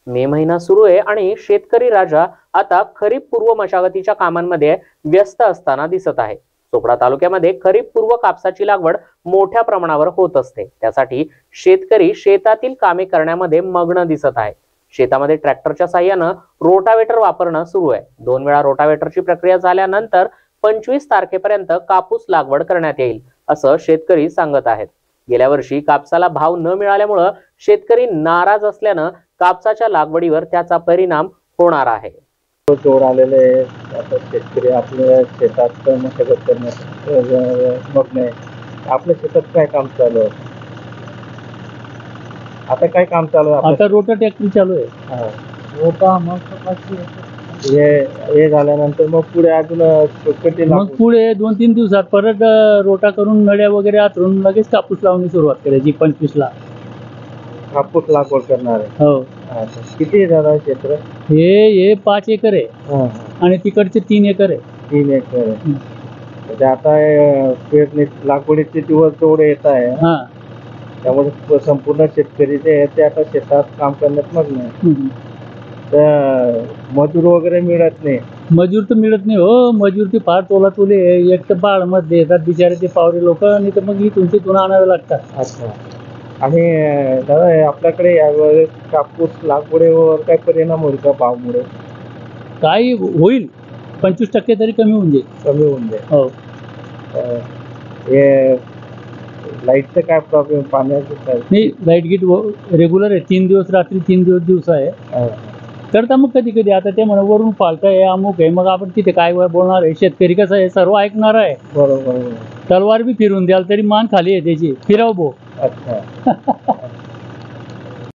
मे महिना सुरू आहे आणि शेतकरी राजा आता खरीप पूर्व मशागतीच्या कामांमध्ये व्यस्त असताना दिसत आहे। चोपडा तालुक्यामध्ये खरीप पूर्व कापसाची लागवड मोठ्या प्रमाणावर होत असते। त्यासाठी शेतकरी शेतातील कामे करण्यामध्ये मग्न दिसत आहे। शेतामध्ये ट्रॅक्टरच्या साहाय्याने रोटावेटर वापरणं सुरू आहे। 2 वेळा रोटावेटरची प्रक्रिया झाल्यानंतर 25 तारखेपर्यंत कापूस लागवड करण्यात येईल असं शेतकरी सांगत आहेत। गेल्या वर्षी कापसाला भाव न मिळाल्यामुळे शेतकरी नाराज असल्यानं कापसाच्या लागवडीवर त्याचा परिणाम होणार आहे। जोर आलेले आता शेतकरी आपल्या शेतात मशागत करण्यात मग्न आहे। आपल्या शेतात काय काम चालू आहे? आता काय काम चालू आहे? आता रोटा ट्रॅक्टर चालू आहे। रोटा मग हे झाल्यानंतर मग पुढे अजून मग पुढे 2-3 दिवसात परत रोटा करून नळ्या वगैरे आतरून लगेच कापूस लावणी सुरुवात करायची 25 ला कापूस लागवड करणार आहे। हो। किती झालं क्षेत्र? हे 5 एकर आहे आणि तिकडचे 3 एकर आहे। 3 एकर आहे। म्हणजे आता पेरणी लागवडीचे दिवस जेवढे येत आहे त्यामुळे संपूर्ण शेतकरी जे आहे ते आता शेतात काम करण्यात मग्न आहे। तर मजूर वगैरे मिळत नाही। मजूर तर मिळत नाही हो। मजूर ते फार तोलातोले एक तर बाळ मध्ये येतात बिचारे ते पावरे लोक आणि तर मग इथून तिथून आणावे लागतात। अच्छा। आणि दादा आपल्याकडे यावेळेस कापूस लागवडीवर काय परिणाम होईल का भावामुळे? काही होईल 25% तरी कमी होऊन जाईल। कमी होऊन जाईल। हो। हे लाईटचं काय प्रॉब्लेम? पाण्याचं काय? नाही, लाईट गीट रेग्युलर आहे। 3 दिवस रात्री 3 दिवस दिवसा आहे। करता मग कधी कधी आता ते म्हणा वरून फाल्ट आहे अमुक आहे, मग आपण तिथे काय बोलणार आहे? शेतकरी कसं आहे सर्व ऐकणार आहे। बरोबर। तलवार बी फिरून द्याल तरी मान खाली आहे त्याची, फिरव भो। अच्छा।